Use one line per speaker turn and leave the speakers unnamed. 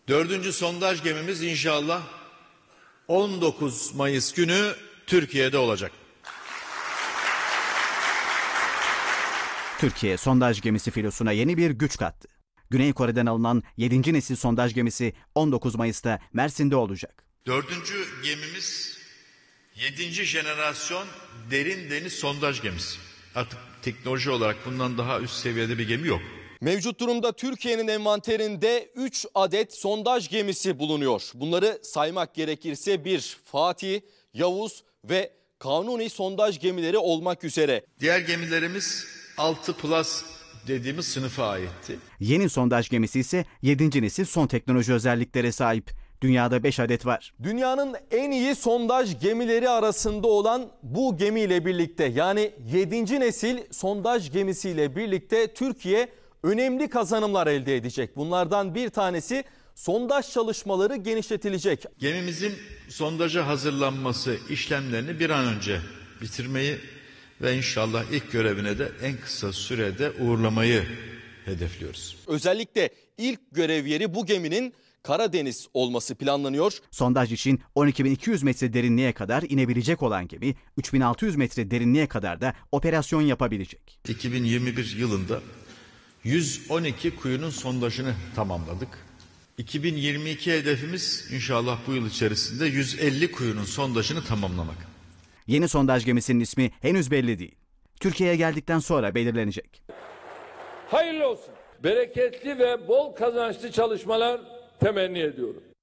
Dördüncü sondaj gemimiz inşallah 19 Mayıs günü Türkiye'de olacak.
Türkiye sondaj gemisi filosuna yeni bir güç kattı. Güney Kore'den alınan 7. nesil sondaj gemisi 19 Mayıs'ta Mersin'de olacak.
Dördüncü gemimiz 7. jenerasyon derin deniz sondaj gemisi. Artık teknoloji olarak bundan daha üst seviyede bir gemi yok.
Mevcut durumda Türkiye'nin envanterinde 3 adet sondaj gemisi bulunuyor. Bunları saymak gerekirse 1 Fatih, Yavuz ve Kanuni sondaj gemileri olmak üzere.
Diğer gemilerimiz 6 plus dediğimiz sınıfa aitti.
Yeni sondaj gemisi ise 7. nesil son teknoloji özelliklere sahip. Dünyada 5 adet var.
Dünyanın en iyi sondaj gemileri arasında olan bu gemiyle birlikte, yani 7. nesil sondaj gemisiyle birlikte Türkiye önemli kazanımlar elde edecek. Bunlardan bir tanesi sondaj çalışmaları genişletilecek.
Gemimizin sondaja hazırlanması işlemlerini bir an önce bitirmeyi ve inşallah ilk görevine de en kısa sürede uğurlamayı hedefliyoruz.
Özellikle ilk görev yeri bu geminin Karadeniz olması planlanıyor.
Sondaj için 12.200 metre derinliğe kadar inebilecek olan gemi 3.600 metre derinliğe kadar da operasyon yapabilecek.
2021 yılında 112 kuyunun sondajını tamamladık. 2022 hedefimiz inşallah bu yıl içerisinde 150 kuyunun sondajını tamamlamak.
Yeni sondaj gemisinin ismi henüz belli değil. Türkiye'ye geldikten sonra belirlenecek.
Hayırlı olsun. Bereketli ve bol kazançlı çalışmalar temenni ediyorum.